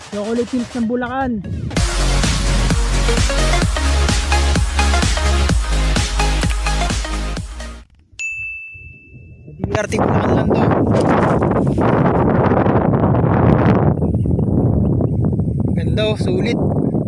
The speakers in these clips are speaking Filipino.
Chocolate Hills ng Bulacan. DRT Bulacan lang to. Ganda oh, sulit.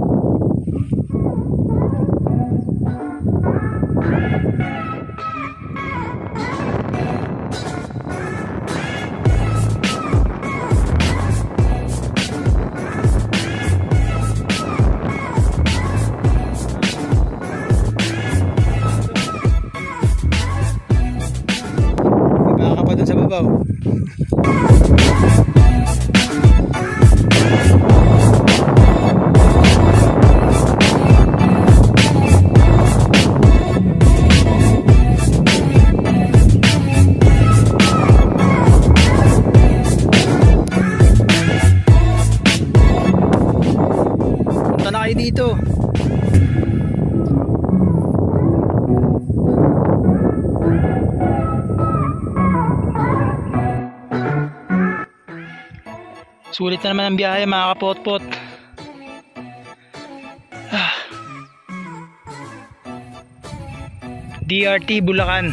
Sa babaw. Punta na kayo dito. Sulit na naman ang biyahe mga kapotpot. DRT Bulacan.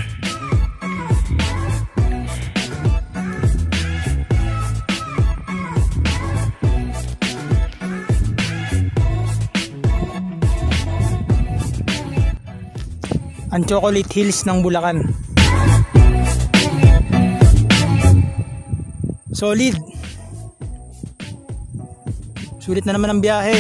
Ang Chocolate Hills ng Bulacan. Solid. Sulit na naman ang biyahe.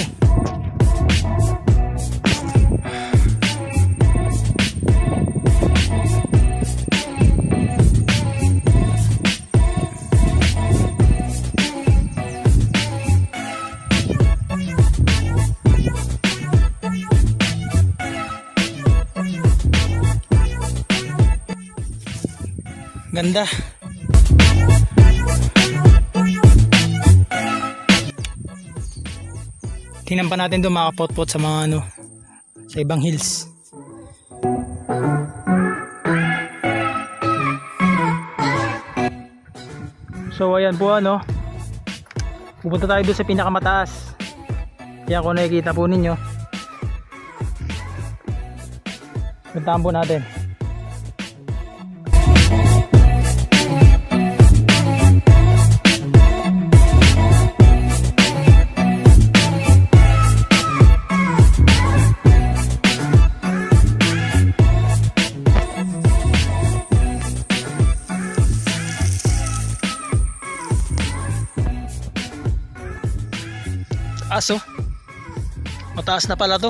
Ganda. Tingnan pa natin doon mga kapotpot sa mga ano, sa ibang hills. So ayan po ano, pupunta tayo doon sa pinakamataas. Yan kung nakikita po ninyo. Puntahan po natin. Aso, mataas na pala to.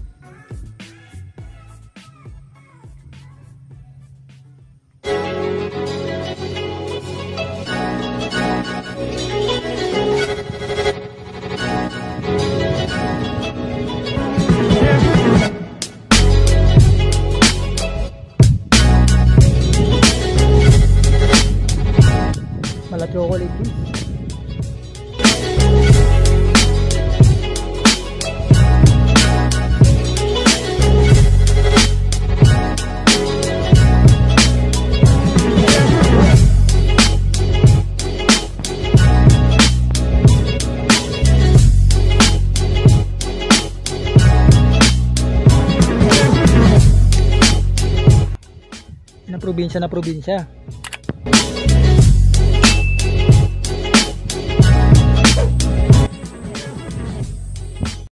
Mala chocolate. Probinsya na probinsya.